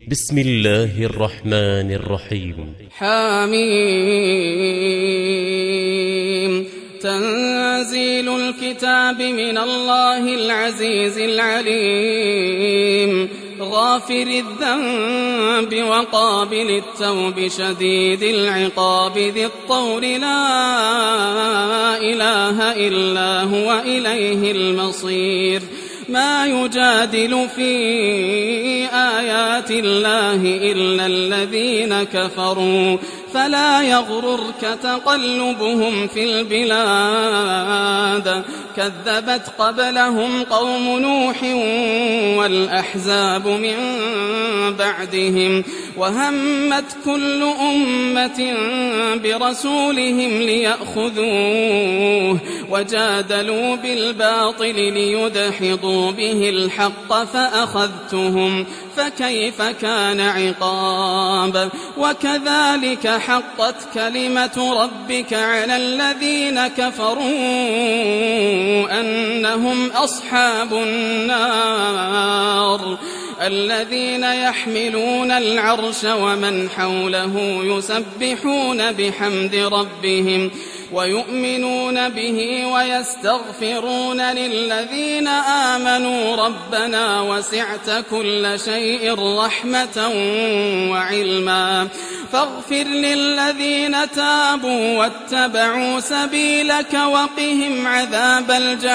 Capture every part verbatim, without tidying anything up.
بسم الله الرحمن الرحيم. حميم. تنزيل الكتاب من الله العزيز العليم، غافر الذنب وقابل التوب شديد العقاب ذي الطول، لا إله إلا هو إليه المصير. ما يجادل في آيات الله إلا الذين كفروا، فلا يغررك تقلبهم في البلاد. كذبت قبلهم قوم نوح والأحزاب من بعدهم، وهمت كل أمة برسولهم ليأخذوه، وجادلوا بالباطل ليدحضوا به الحق فأخذتهم، فكيف كان عقاب. وكذلك حقت كلمة ربك على الذين كفروا أنهم أصحاب النار، الذين يحملون العرش ومن حوله يسبحون بحمد ربهم ويؤمنون به ويستغفرون للذين آمنوا ربنا وسعت كل شيء رحمة وعلما، فاغفر للذين تابوا واتبعوا سبيلك وقهم عذاب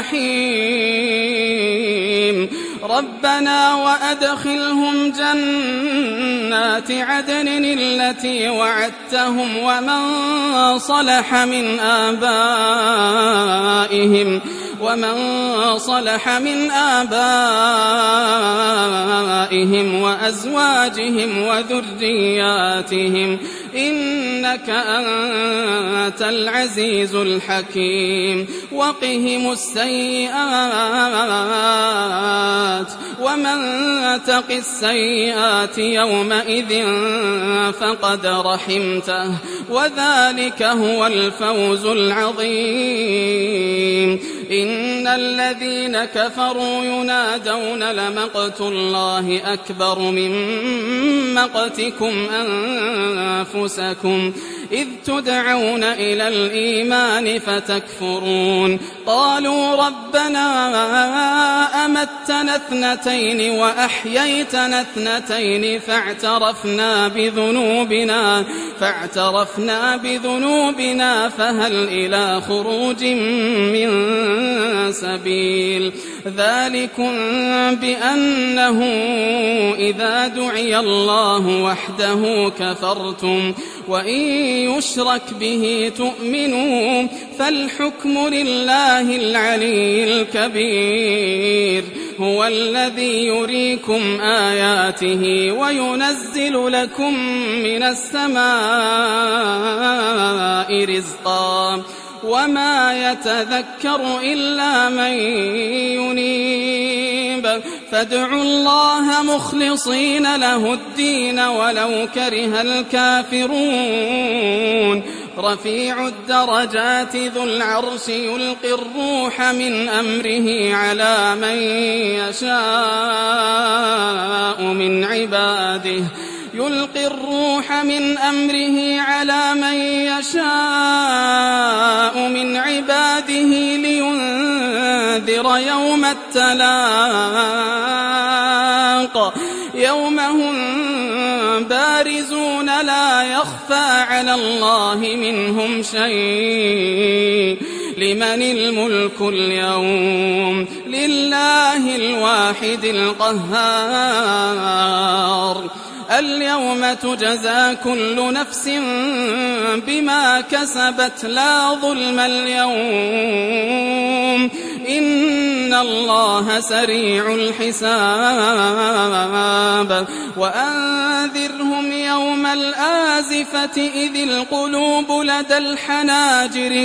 الجحيم. ربنا وأدخلهم جنات عدن التي وعدتهم ومن صلح من آبائهم ومن صلح من آبائهم وأزواجهم وذرياتهم، إنك أنت العزيز الحكيم. وقهم السيئات، ومن تق السيئات يومئذ فقد رحمته، وذلك هو الفوز العظيم. إن الذين كفروا ينادون لمقت الله أكبر من مقتكم أنفسكم إذ تدعون إلى الإيمان فتكفرون. قالوا ربنا أمتنا اثنتين وأحييتنا اثنتين فاعترفنا بذنوبنا فاعترفنا بذنوبنا فهل إلى خروج من سبيل. ذلكم بأنه إذا دعي الله وحده كفرتم وإن يشرك به تؤمنوا، فالحكم لله العلي الكبير. هو الذي يريكم آياته وينزل لكم من السماء رزقا، وما يتذكر إلا من ينيب. فادعوا الله مخلصين له الدين ولو كره الكافرون. رفيع الدرجات ذو العرش يلقي الروح من أمره على من يشاء من عباده يلقي الروح من أمره على من يشاء من عباده لينذر يوم التلاق، يوم هم بارزون لا يخفى على الله منهم شيء. لمن الملك اليوم؟ لله الواحد القهار. اليوم تجزى كل نفس بما كسبت لا ظلم اليوم، إن الله سريع الحساب. وأنذرهم يوم الآزفة إذ القلوب لدى الحناجر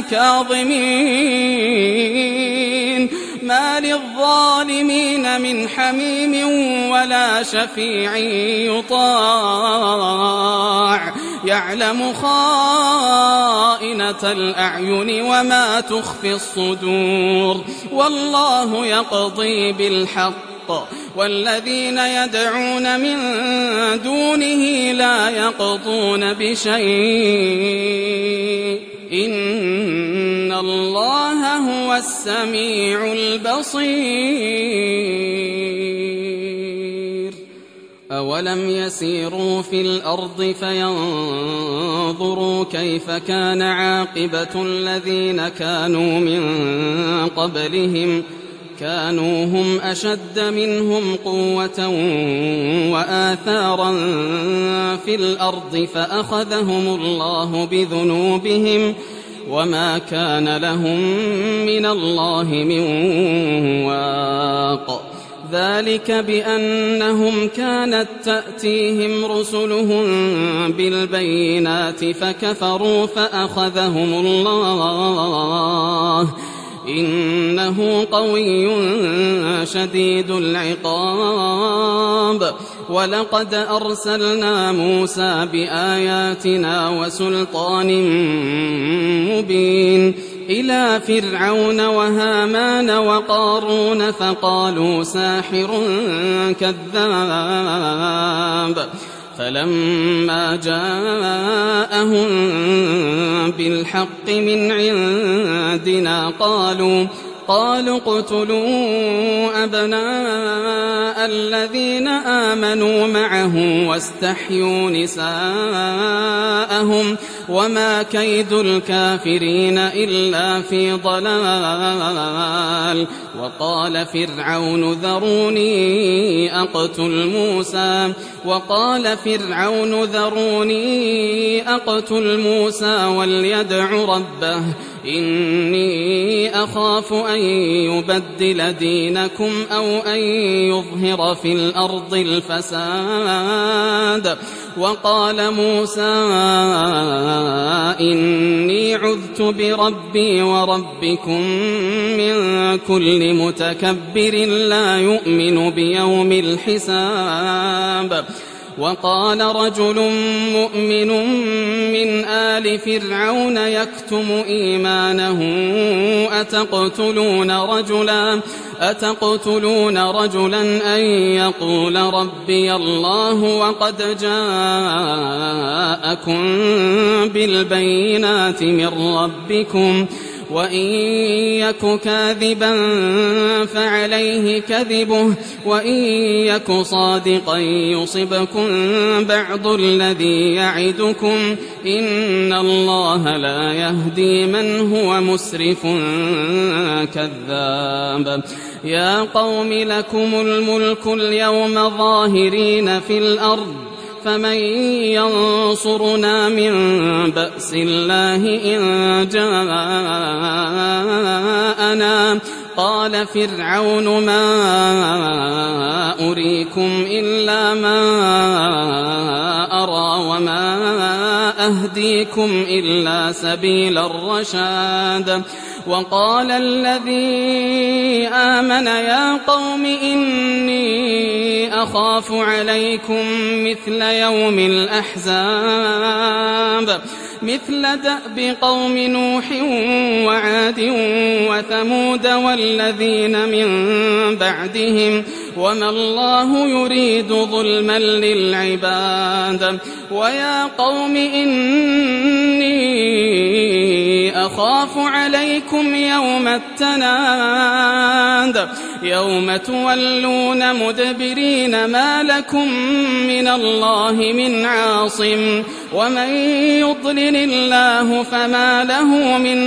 كاظمين، ما للظالمين من حميم ولا شفيع يطاع، يعلم خائنة الأعين وما تخفي الصدور والله يقضي بالحق والذين يدعون من دونه لا يقضون بشيء إن الله هو السميع البصير أولم يسيروا في الأرض فينظروا كيف كان عاقبة الذين كانوا من قبلهم كانوا هم أشد منهم قوة وآثارا في الأرض فأخذهم الله بذنوبهم وما كان لهم من الله من واق ذلك بأنهم كانت تأتيهم رسلهم بالبينات فكفروا فأخذهم الله إنه قوي شديد العقاب ولقد أرسلنا موسى بآياتنا وسلطان مبين إلى فرعون وهامان وقارون فقالوا ساحر كذاب فلما جاءهم بالحق من عندنا قالوا قالوا اقتلوا أبناء الذين آمنوا معه واستحيوا نساءهم وما كيد الكافرين إلا في ضلال وقال فرعون ذروني أقتل موسى وقال فرعون ذروني أقتل موسى وليدع ربه إني أخاف أن يبدل دينكم أو أن يظهر في الأرض الفساد وقال موسى إني عذت بربي وربكم من كل متكبر لا يؤمن بيوم الحساب وقال رجل مؤمن من آل فرعون يكتم إيمانه أتقتلون رجلا أتقتلون رجلا أن يقول ربي الله وقد جاءكم بالبينات من ربكم وإن يك كاذبا فعليه كذبه وإن يك صادقا يصبكم بعض الذي يعدكم إن الله لا يهدي من هو مسرف كذاب يا قوم لكم الملك اليوم ظاهرين في الأرض فمن ينصرنا من بأس الله إن جاءنا قال فرعون ما أريكم إلا ما أرى وما أهديكم إلا سبيل الرشاد وقال الذي آمن يا قوم إني أخاف عليكم مثل يوم الأحزاب مثل دأب قوم نوح وعاد وثمود والذين من بعدهم وما الله يريد ظلما للعباد ويا قوم إني أخاف عليكم يوم التناد يوم تولون مدبرين ما لكم من الله من عاصم ومن يضلل الله فما له من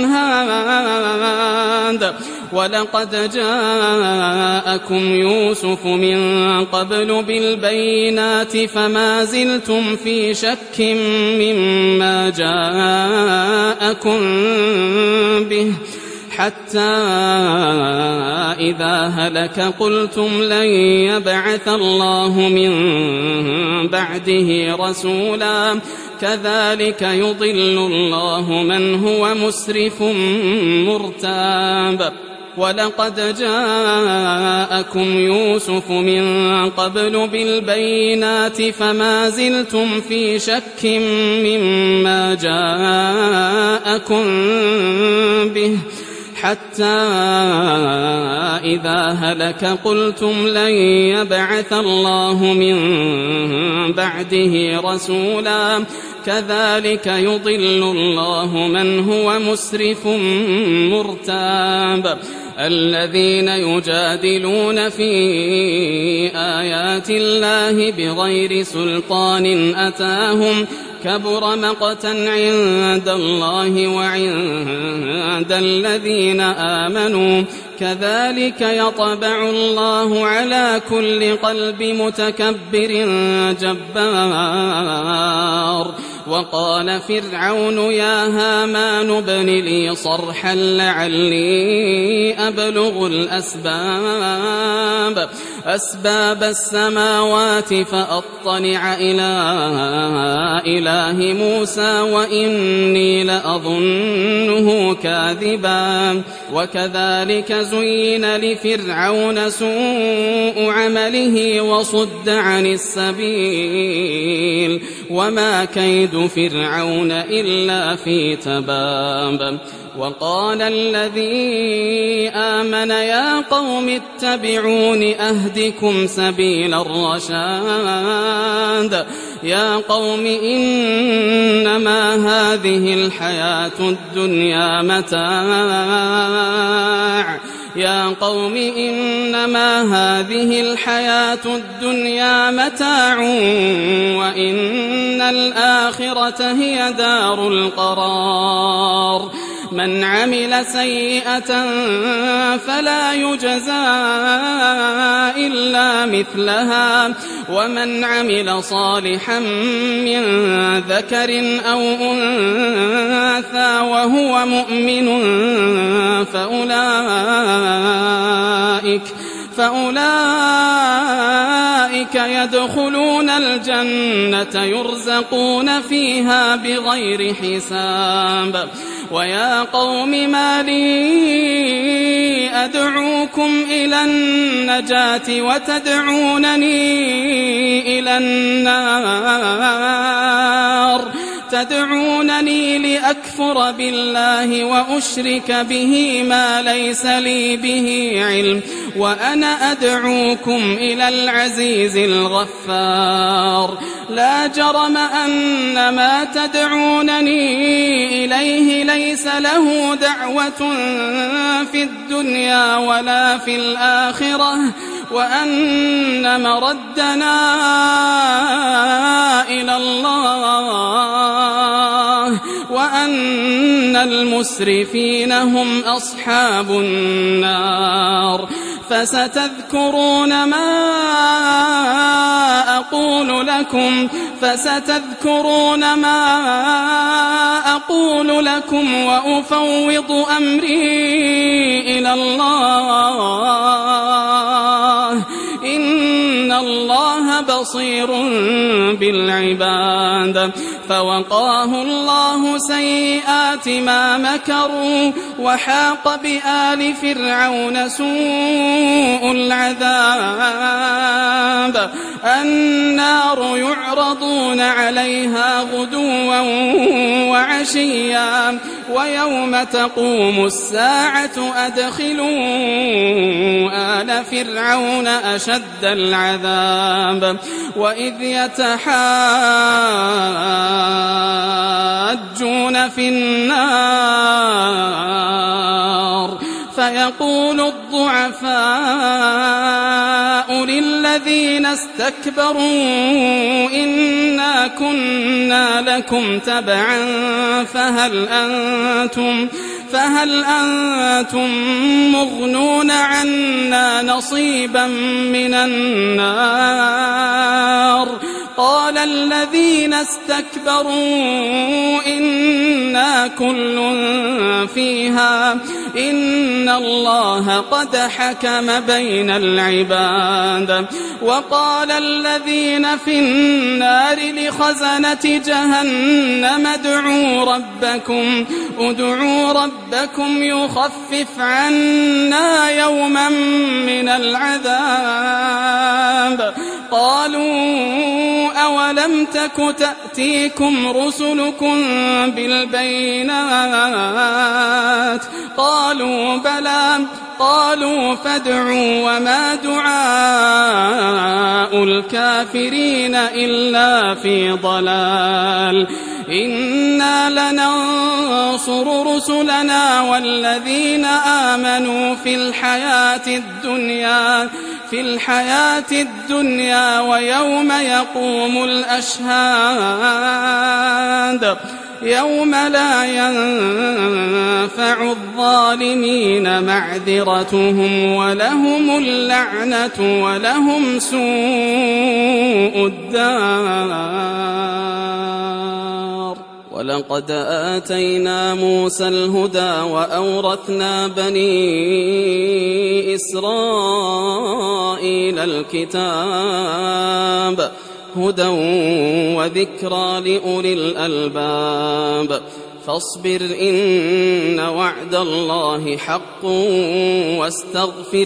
هاد ولقد جاءكم يوسف من قبل بالبينات فما زلتم في شك مما جاءكم به حتى إذا هلك قلتم لن يبعث الله من بعده رسولا كذلك يضل الله من هو مسرف مرتاب ولقد جاءكم يوسف من قبل بالبينات فما زلتم في شك مما جاءكم به حتى إذا هلك قلتم لن يبعث الله من بعده رسولا كذلك يضل الله من هو مسرف مرتاب الذين يجادلون في آيات الله بغير سلطان أتاهم كبر مقتا عند الله وعند الذين آمنوا كذلك يطبع الله على كل قلب متكبر جبار وقال فرعون يا هامان ابن لي صرحا لعلي أبلغ الأسباب أسباب السماوات فأطلع إلى إله موسى وإني لأظنه كاذبا وكذلك زين لفرعون سوء عمله وصد عن السبيل وما كيد فرعون إلا في تباب وقال الذي آمن يا قوم اتبعون أهدكم سبيل الرشاد يا قوم إنما هذه الحياة الدنيا متاع يا قوم إنما هذه الحياة الدنيا متاع وإن الآخرة هي دار القرار من عمل سيئة فلا يجزى إلا مثلها ومن عمل صالحا من ذكر أو أنثى وهو مؤمن فأولئك فأولئك يدخلون الجنة يرزقون فيها بغير حساب ويا قوم ما لي أدعوكم إلى النجاة وتدعونني إلى النار تدعونني لأكفر بالله وأشرك به ما ليس لي به علم وأنا أدعوكم إلى العزيز الغفار لا جرم أن ما تدعونني إليه ليس له دعوة في الدنيا ولا في الآخرة وأن مردنا إلى الله وأن المسرفين هم أصحاب النار فستذكرون ما أقول لكم فستذكرون ما أقول لكم وأفوض أمري إلى الله إن الله بصير بالعباد فوقاه الله سيئات ما مكروا وحاق بآل فرعون سوء العذاب النار يعرضون عليها غدوا وعشيا ويوم تقوم الساعة أدخلوا آل فرعون أشد العذاب وإذ يتحاجون في النار فيقول الضعفاء للذين استكبروا إنا كنا لكم تبعا فهل أنتم فهل أنتم مغنون عنا نصيبا من النار قال الذين استكبروا إنا كل فيها إن الله قد حكم بين العباد. وقال الذين في النار لخزنة جهنم ادعوا ربكم ادعوا ربكم يخفف عنا يوما من العذاب. قالوا أولم تك تأتيكم رسلكم بالبينات قالوا بلى قالوا فادعوا وما دعاء الكافرين إلا في ضلال. إنا لننصر رسلنا والذين آمنوا في الحياة الدنيا في الحياة الدنيا ويوم يقوم الأشهاد يوم لا ينفع الظالمين معذرتهم ولهم اللعنة ولهم سوء الدار. ولقد آتينا موسى الهدى وأورثنا بني إسرائيل الكتاب هدى وذكرى لأولي الألباب. فاصبر إن وعد الله حق واستغفر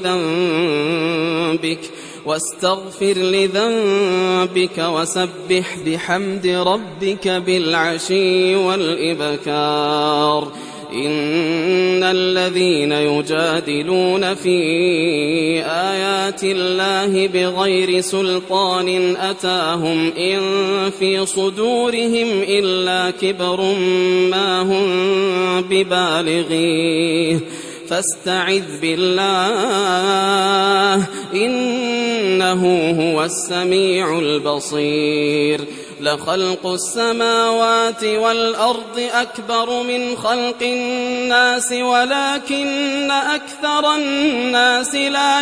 لذنبك واستغفر لذنبك وسبح بحمد ربك بالعشي والإبكار. إن الذين يجادلون في آيات الله بغير سلطان أتاهم إن في صدورهم إلا كبر ما هم ببالغيه فاستعذ بالله إنه هو السميع البصير. لخلق السماوات والأرض أكبر من خلق الناس ولكن أكثر الناس لا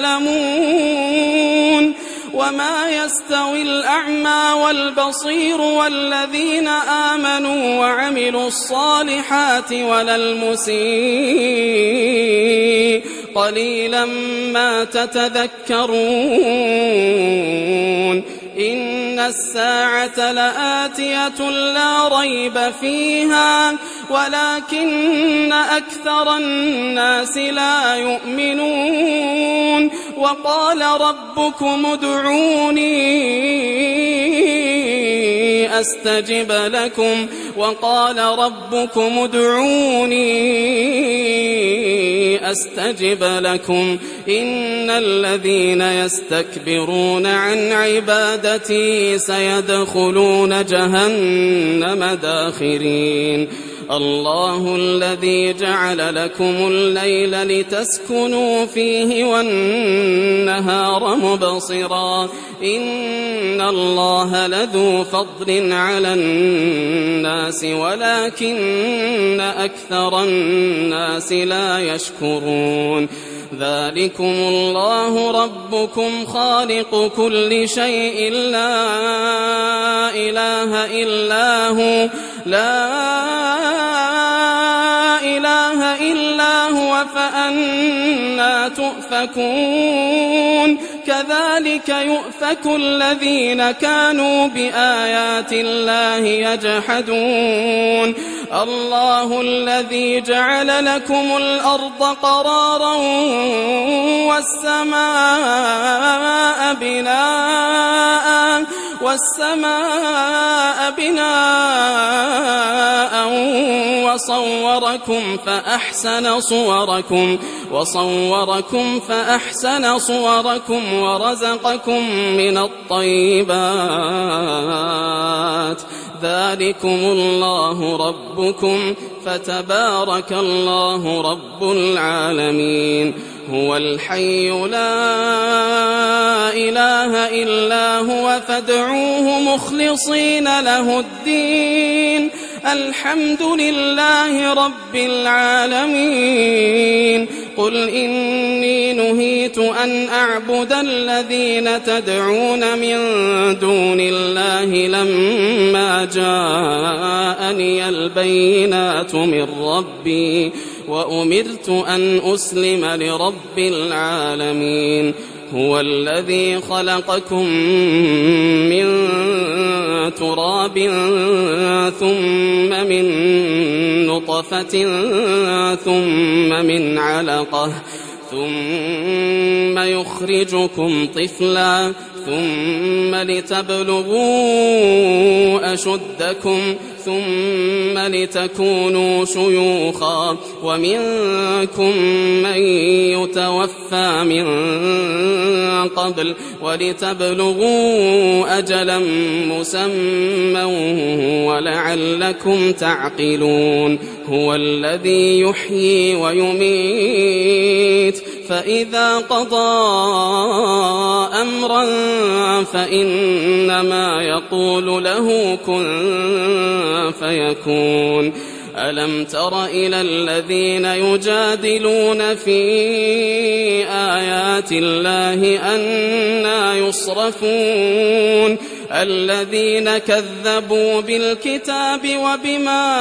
يعلمون. وما يستوي الأعمى والبصير والذين آمنوا وعملوا الصالحات ولا المسيء قليلا ما تتذكرون. إن الساعة لآتية لا ريب فيها ولكن أكثر الناس لا يؤمنون. وقال ربكم ادعوني أستجب لكم وقال ربكم ادعوني أستجب لكم إن الذين يستكبرون عن عبادتي سيدخلون جهنم داخرين. الله الذي جعل لكم الليل لتسكنوا فيه والنهار مبصرا إن الله لذو فضل على الناس ولكن أكثر الناس لا يشكرون. ذلكم الله ربكم خالق كل شيء لا إله إلا هو لا إله إلا هو فأنى تؤفكون. كذلك يؤفك الذين كانوا بآيات الله يجحدون. الله الذي جعل لكم الأرض قرارا والسماء بناء والسماء بناء وصوركم فأحسن صوركم وصوركم فأحسن صوركم ورزقكم من الطيبات. ذلكم الله ربكم فتبارك الله رب العالمين. هو الحي لا إله إلا هو فادعوه مخلصين له الدين الحمد لله رب العالمين. قل إني نهيت أن أعبد الذين تدعون من دون الله لما جاءني البينات من ربي وأمرت أن أسلم لرب العالمين هو الذي خلقكم من تراب ثم من نطفة ثم من علقة ثم يخرجكم طفلا ثم لتبلغوا أشدكم ثم لتكونوا شيوخا ومنكم من يتوفى من قبل ولتبلغوا أجلا مسمى ولعلكم تعقلون هو الذي يحيي ويميت فإذا قضى أمرا فإنما يقول له كن فيكون ألم تر إلى الذين يجادلون في آيات الله أنى يصرفون الذين كذبوا بالكتاب وبما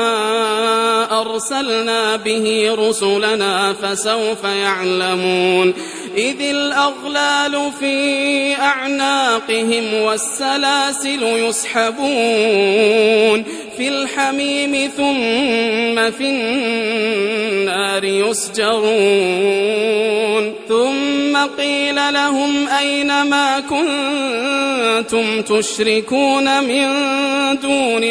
أرسلنا به رسلنا فسوف يعلمون إذ الأغلال في أعناقهم والسلاسل يسحبون في الحميم ثم في النار يسجرون ثم قيل لهم أين ما كنتم تشركون من دون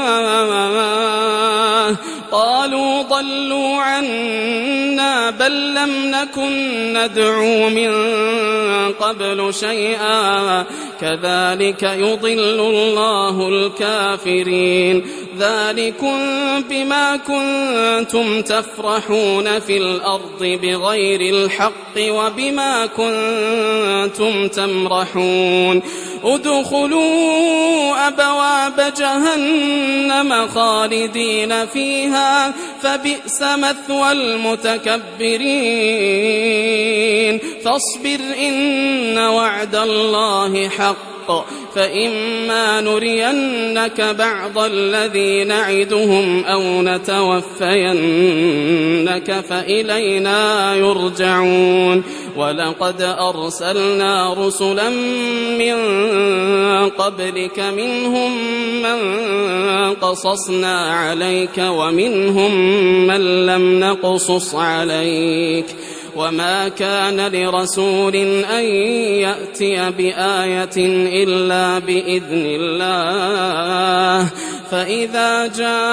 الله قالوا ضلوا عنا بل لم نكن ندعو من قبل شيئا كذلك يضل الله الكافرين ذلكم بما كنتم تفرحون في الأرض بغير الحق وبما كنتم تمرحون ادخلوا أبواب جهنم خالدين فيها فبئس مثوى المتكبرين فاصبر إن وعد الله حق فإما نرينك بعض الذي نعدهم أو نتوفينك فإلينا يرجعون ولقد أرسلنا رسلا من قبلك منهم من قصصنا عليك ومنهم من لم نقصص عليك وما كان لرسول أن يأتي بآية إلا بإذن الله فإذا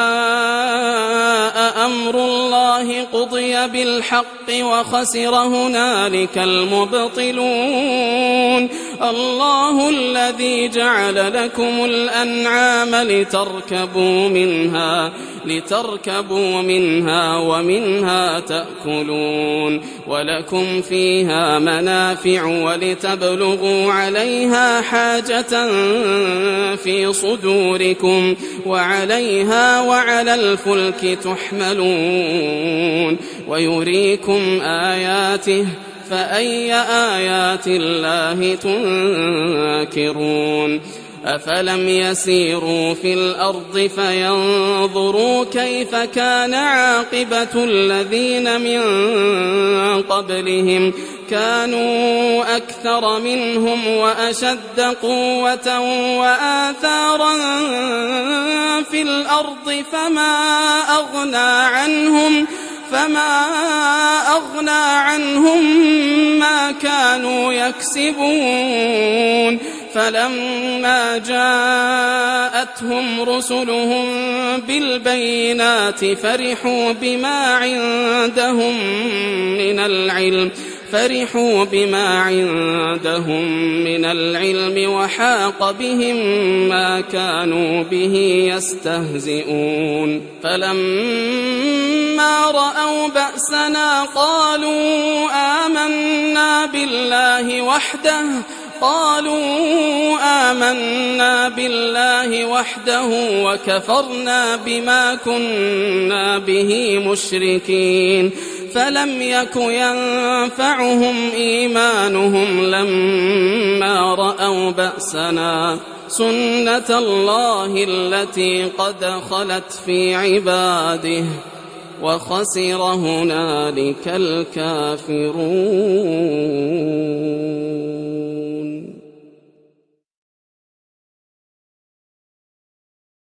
جاء أمر الله قضي بالحق وخسر هنالك المبطلون الله الذي جعل لكم الأنعام لتركبوا منها لتركبوا منها ومنها تأكلون ولكم فيها منافع ولتبلغوا عليها حاجة في صدوركم وعليها وعلى الفلك تحملون ويريكم آياته فأي آيات الله تنكرون أفلم يسيروا في الأرض فينظروا كيف كان عاقبة الذين من قبلهم كانوا أكثر منهم وأشد قوة وآثارا في الأرض فما أغنى عنهم فما أغنى عنهم ما كانوا يكسبون فلما جاءتهم رسلهم بالبينات فرحوا بما عندهم من العلم فرحوا بما عندهم من العلم وحاق بهم ما كانوا به يستهزئون فلما رأوا بأسنا قالوا آمنا بالله وحده قالوا آمنا بالله وحده وكفرنا بما كنا به مشركين فلم يك ينفعهم إيمانهم لما رأوا بأسنا سنة الله التي قد خلت في عباده وخسر هنالك الكافرون.